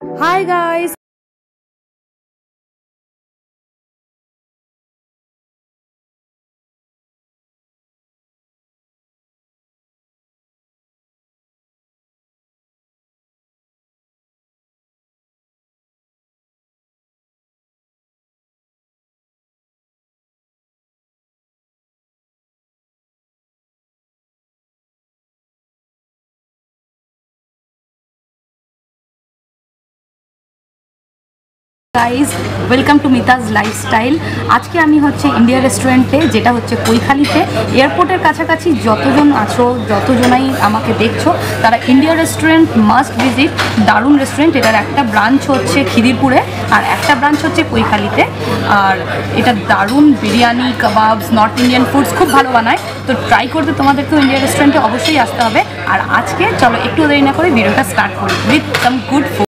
Hi guys. Guys welcome to Mitaj lifestyle. আজকে আমি হচ্ছে ইন্ডিয়া রেস্টুরেন্টে, যেটা হচ্ছে কৈখালিতে। এয়ারপোর্টের কাছাকাছি যতজন আছো, যতজনাই আমাকে দেখছো, তারা ইন্ডিয়া রেস্টুরেন্ট মাস্ট ভিজিট। দারুণ রেস্টুরেন্ট। এটার একটা ব্রাঞ্চ হচ্ছে খিদিরপুরে আর একটা ব্রাঞ্চ হচ্ছে কৈখালিতে। আর এটা দারুণ biryani, kebabs, north Indian foods খুব ভালো বানায়। তো ট্রাই করতে তোমাদেরকেও ইন্ডিয়া রেস্টুরেন্টে অবশ্যই আসতে হবে। আর আজকে চলো একটু দেরি না করে ভিডিওটা স্টার্ট করি উইথ সাম গুড ফুড।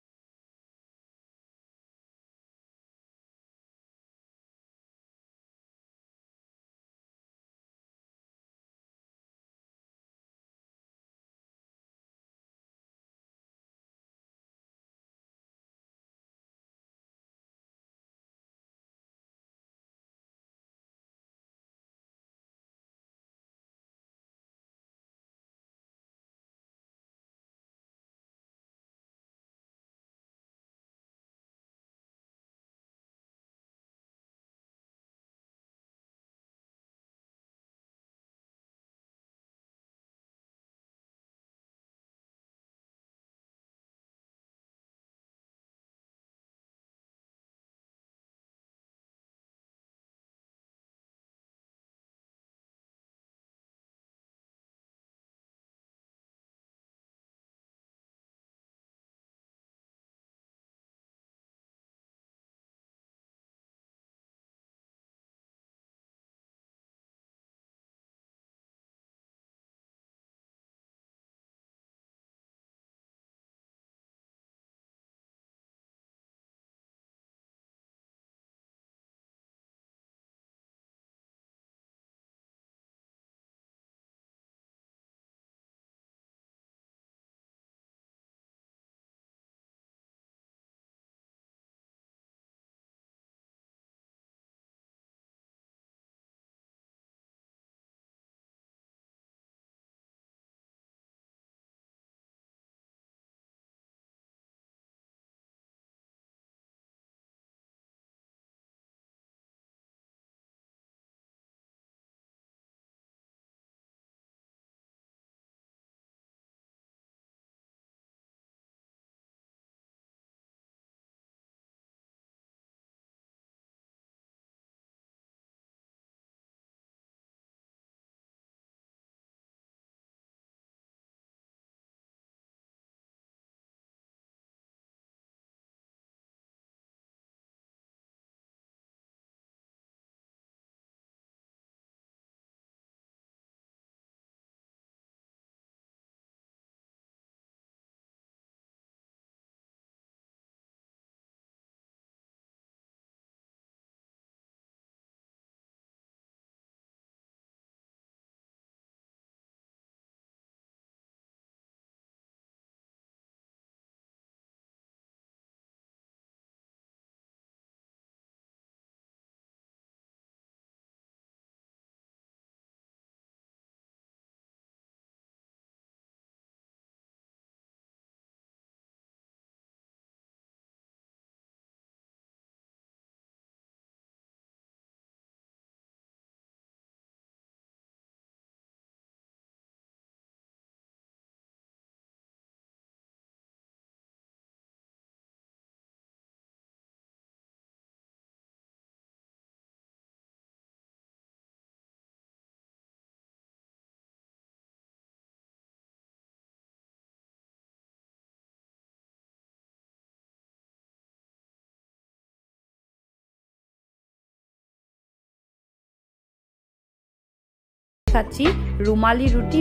খাচ্ছি রুমালি রুটি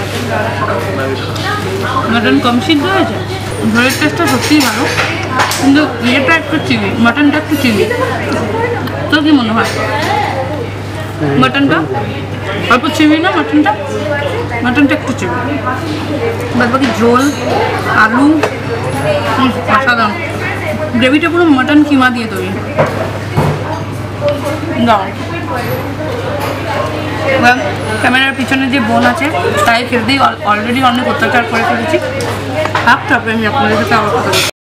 মটন কম সিদ্ধ হয়েছে। ঝোলের টেস্টটা সত্যিই ভালো, কিন্তু ইয়েটা একটু চিনি, মটনটা একটু চিনি। তো কি মনে হয়? মাটনটা অল্প চিবি না, মাটনটা একটু চিবি, বাদ বাকি ঝোল, আলু অসাধারণ। গ্রেভিটা পুরো মাটন কিমা দিয়ে তৈরি। দাও, ক্যামেরার পিছনে যে বোন আছে তাই খেলতেই অলরেডি অনেক অত্যাচার করে ফেলেছি। তারপরে আমি আপনাদের সাথে আবার কথা বলছি।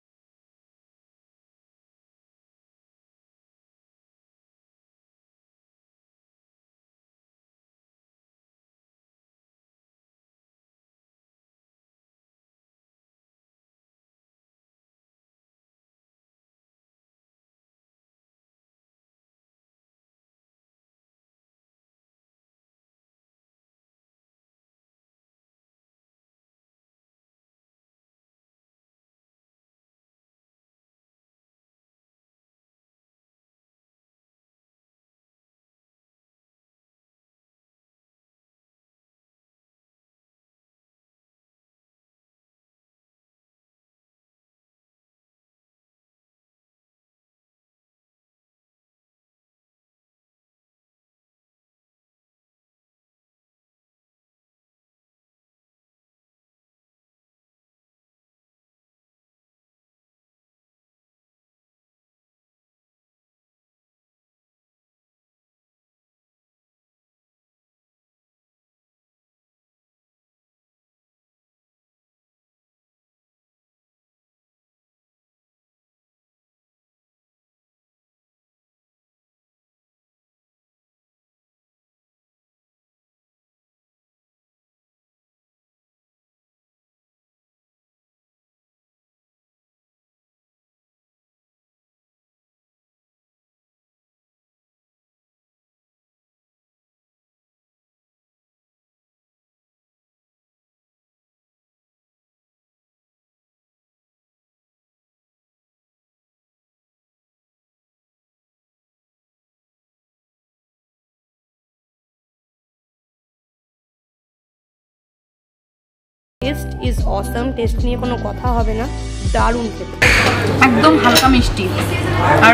টেস্ট ইজ অসাম, টেস্ট নিয়ে কোনো কথা হবে না, দারুণ খেতে, একদম হালকা মিষ্টি। আর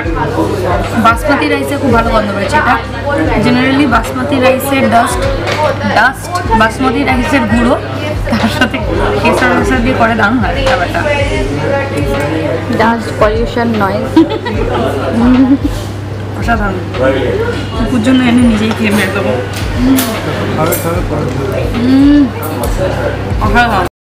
বাসমতি রাইসে খুব ভালো গন্ধ রয়েছে। এটা জেনারেলি বাসমতি রাইসের ডাস্ট বাসমতি রাইসের গুঁড়ো, তার সাথে কেসার দিয়ে করে দারুণ হয় ব্যাপারটা। ডাস্ট পলিউশন নয়, অসাধারণ। কুকুর জন্য এনে নিজেই খেয়ে মেরে দেবো। অসাধারণ।